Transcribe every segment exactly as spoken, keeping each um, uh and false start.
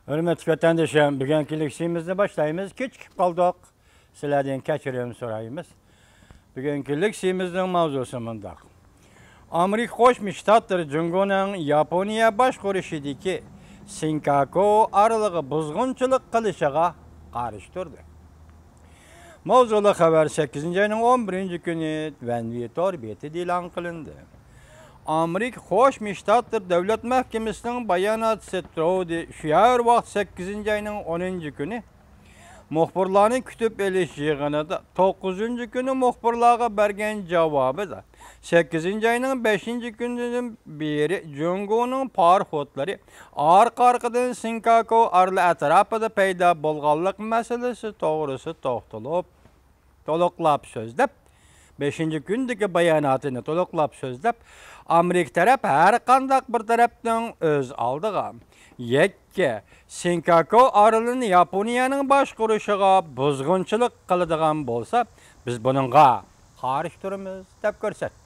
Hürmetli vatandaşlarım, bugünkü leksiyimizni başlayımız. Kechikib qoldik. Sizlardan kechirim so'raymiz. Bugünkü leksiyimizning mavzusi mundaq. Amerika Qo'shma Shtatlari Jungoning Yaponiya boshqarishidagi Senkaku oralig'i buzg'unchilik qilishiga qarshi turdi. Mavzuli xabar sakkizinchi oyning o'n birinchi kuni Vanvitor betida e'lon qilindi. Amerika Qo'shma Shtatlar Davlat Mahkamasining bayonotchisi Trudi shu vaqt sakkizinchi oyning o'ninchi kuni muxbirlarni kutib olish yig'inida to'qqizinchi kuni muxbirlarga bergan javobida sakkizinchi oyning beshinchi kunidan beri Jungoning parxodlari orqa-orqadan Senkaku orli atrofida paydo bo'lganlik masalasi to'g'risida to'xtalib, to'liqlab so'zlab, beshinchi kundagi bayonotini to'liqlab so'zlab, Amerika taraf har qanday bir tarafdan o'z oldiga yakka Senkaku orolini Yaponiyaning boshqarishiga buzg'unchilik qiladigan bo'lsa, biz buningga qarshi turamiz deb ko'rsatdi.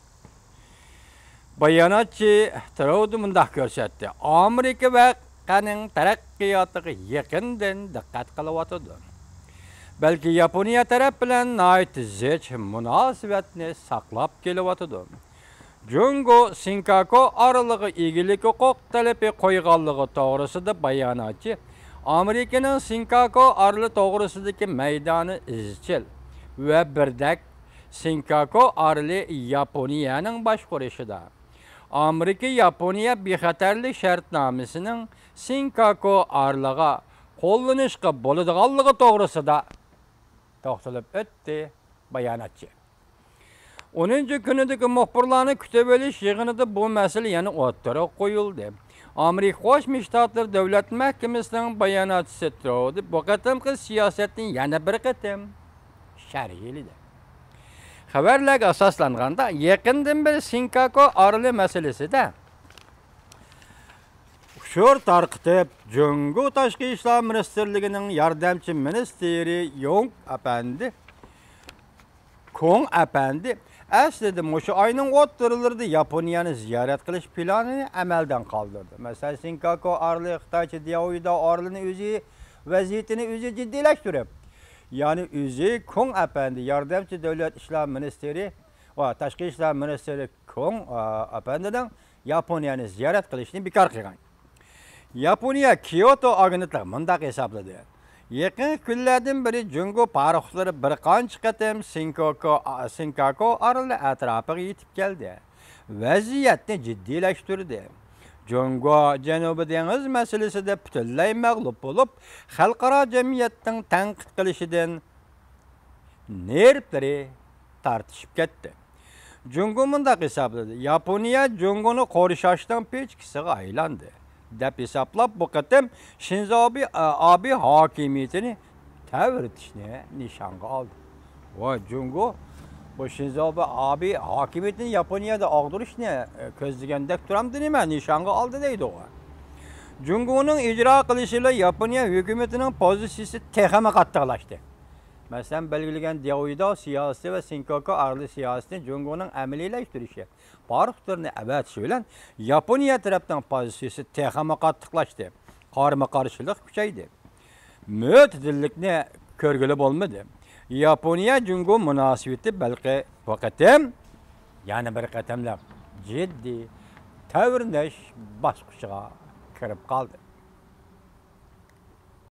Bayonotchi Trudi mundaq ko'rsatdi. Amerika vaqianing taraqqiyotiga yaqindan diqqat qilyotdi. Balki Yaponiya taraf bilan nihoyat zich munosabatni saqlab kelyotdi. Jungo Senkaku oralig'i egilik huquq talabi qo'yganligi to'g'risida bayonotchi Amerikaning Senkaku oroli to'g'risidagi maydoni izchil va birdak Senkaku oroli Yaponiyaning boshqarishida. Amerika Yaponiya bexatarlik shartnomasining Senkaku oroliga qo'llanishga bo'ladiganligi to'g'risida to'xtalib o'tdi bayonotchi. o'ninchi kunidagi muxbirlarni kutib olish yig'inida bu masala yana o'ttirib qo'yildi. Amerika Qo'shma Shtatlar Davlat Mahkamasining bayonotchisi Trudi bu qatimqi siyosatning yana bir qatim sharhladi. Xabarlarga asoslanganda yaqindan beri Senkaku oroli masalasida ushur tarqitib, Jungo Tashqi ishlar ministrligining yordamchi ministri Yong apandi Kong apandi aslida o'sha oyning o'ttirlarida Yaponiyani ziyorat qilish planini amaldan qoldirdi. Masalan, Senkaku oroli Xitoycha Diaoyida orolini o'zi vaziyatini o'zi jiddiylashtirib, ya'ni o'zi Kong apandi yordamchi davlat ishlar ministri va tashqi ishlar ministri Kong apandidan Yaponiyani ziyorat qilishni bekor qilgan. Yaponiya Kyoto agentligi mundaq hisobladi. Yaqin kunlardan beri Jungo parxodlari bir qancha qatim Senkaku Senkaku oroli atrofiga yetib keldi. Vaziyatni jiddiylashtirdi. Jungo Janubiy dengiz masalasida butunlay mag'lub bo'lib, xalqaro jamiyatning tanqid qilishidan nervlari tortishib ketdi. Jungo mundaq hisobladi. Yaponiya Jungoni qorishashdan pechkisiga aylandi deb hisoblab, bu qatim Shinzo Abe hokimiyatini ta'virtishni nishonga oldi. Va Jungo bu Shinzo Abe hokimiyatini Yaponiyada og'dirishni ko'zlagandek turamdi nima nishonga oldi deydi u. Jungoning ijro qilishiga Yaponiya hukumatining pozitsiyasi texama qattiqlashdi. Masalan, belgilangan Diaoyida siyosati va Senkaku oroli siyosatini Jungoning amaliylashtirishi, parxodlarni avatishi bilan Yaponiya tarafining pozitsiyasi texama qattiqlashdi. Qarama-qarshilik kuchaydi. Mo'tadillikni ko'rgili bo'lmadi. Yaponiya Jungo munosabati balki bu qatim yana bir qatimlab jiddiy tavrlash bosqichiga kirib qoldi.